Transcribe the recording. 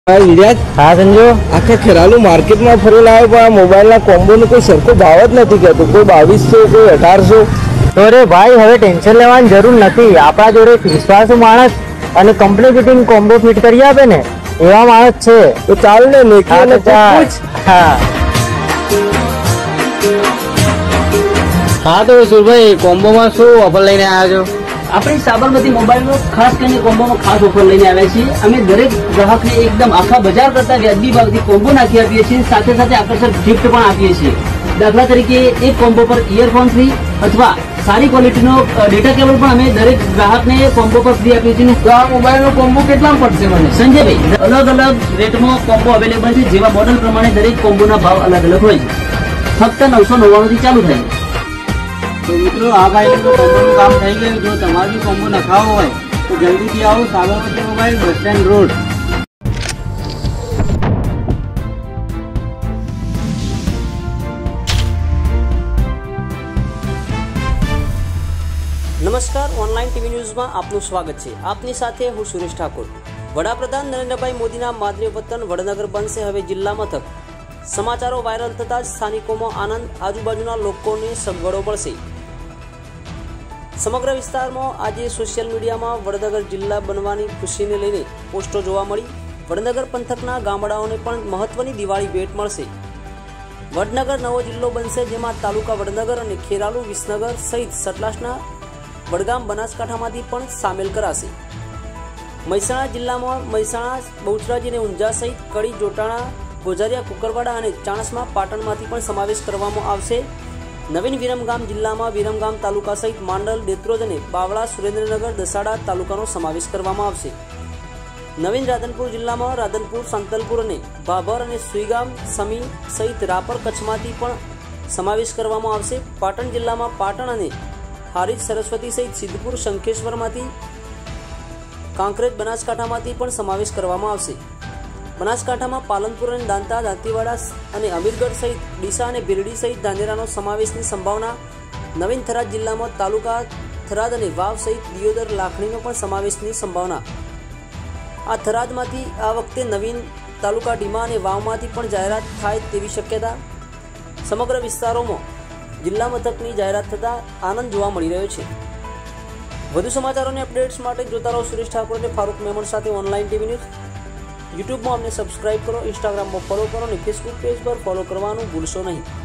हाँ संजू आखा खेरालू मार्केट में फरी लाए पण आ मोबाइल कोम्बो नो कोई सरखो भाव ज नथी कहतो। कोई 2200 कोई 1800। तो रे भाई हवे टेन्शन लेवानी जरूर नहीं। आपड़ा जोड़े विश्वासु माणस अने कंपनी फिटिंग कोम्बो फिट करी आपे ने एवा माणस छे। तो चाल ने नेकी हाँ, ने तो चाल। पूछ। हाँ तो सुर भाई कोम्बो में शू ऑफर लईने आया छो? अपनी साबरमती मोबाइल में खास करके कोम्बो में खास ऑफर लईने आव्या छीए। अमे दरेक ग्राहक ने एकदम आखा बजार करता व्याजबी भावथी कोम्बो नाखी आपीए छीए। साथे साथे आकर्षक गिफ्ट पण आपीए छीए। दाखला तरीके एक कोम्बो पर इयरफोन फ्री अथवा सारी क्वॉलिटीनो डेटा केबल पण अमे दरेक ग्राहक ने कोम्बो पर फ्री आपीए छीए। तो आ मोबाइल नो कोम्बो केटला पड़शे मने? संजय भाई अलग अलग रेट में कोम्बो अवेलेबल है। जेवा मॉडल प्रमाणे दरेक कोम्बो ना भाव अलग अलग होय छे। फक्त 999 થી ચાલુ થાય છે। तो मित्रों आ भाई तो कोम्बो નું કામ થઈ ગયું। જો તમારે કોમ્બો નખાવો હોય તો જલ્દીથી આવો Sabarmati mobile bus stand road. नमस्कार ऑनलाइन टीवी न्यूज में आपनु स्वागत है। आपनी साथे हूँ सुरेश ठाकुर। वडाप्रधान नरेन्द्रभाई मोदीना मातृ वतन वडनगर बनशे हवे जिल्ला मथक। समाचारों वायरल थता स्थानिकों में आनंद, आजूबाजूना लोकोने सगवड़ो पड़शे। समग्र विस्तार में आज सोशियल मीडिया में वडनगर जिल्ला बनवानी खुशी ने लईने पोस्टो जोवा मळी। वडनगर पंथकना गामडाओने पण महत्वनी दिवाળી भेट मळशे। वडनगर नवो जिल्लो बनशे, जेमां तालुका वडनगर अने खेरालू, विसनगर सहित सटलासना वडगाम बनासकांठामांथी पण सामेल कराशे। महेसाणा जिल्ला में महेसाणा, बहुचराजी अने ऊंझा सहित कड़ी, जोटाणा, गोजारिया, कुकरवाड़ा अने चाणस्मा, पाटणमांथी पण समावेश करवामां आवशे। नवीन विरमगाम जिल्ला में विरमगाम तालुका सहित मांडल, देत्रोज अने बावळा, सुरेन्द्रनगर, दसाड़ा तालुकानो समावेश करवामां आवशे। नवीन राधनपुर जिल्ला में राधनपुर, सांतलपुर अने भाभर अने सुईगाम, समी सहित रापर कच्छमांथी पण समावेश करवामां आवशे। पाटण जिल्ला में पाटण अने हारीज, सरस्वती सहित सिद्धपुर, शंखेश्वरमांथी, कांकरेज, बनासकांठामांथी पण समावेश करवामां आवशे। बनासकांठा में पालनपुर अने दांता, दांतीवाड़ा अने अमीरगढ़ सहित डीसा अने भीलडी सहित धानेरानो समावेशनी संभावना। नवीन थराद जिल्ला में तालुका थराद अने वाव सहित दियोदर, लाखणीनो पण समावेशनी संभावना। आ थरादमांथी आ वखते नवीन तालुका ढीमा अने वावमांथी पण जाहेरात थाय तेवी शक्यता। समग्र विस्तारों में जिल्ला मथकनी जाहेरात थता आनंद जोवा मळी रह्यो छे। વધુ સમાચારોને અપડેટ્સ માટે જોતા રહો સુરેશ ઠાકોર અને ફારૂક મેમણ સાથે ઓનલાઈન ટીવી ન્યૂઝ। यूट्यूब में अमने सब्सक्राइब करो, इंस्टाग्राम में फॉलो करो और फेसबुक पेज पर फॉलो करवानुं भूलशो नहीं।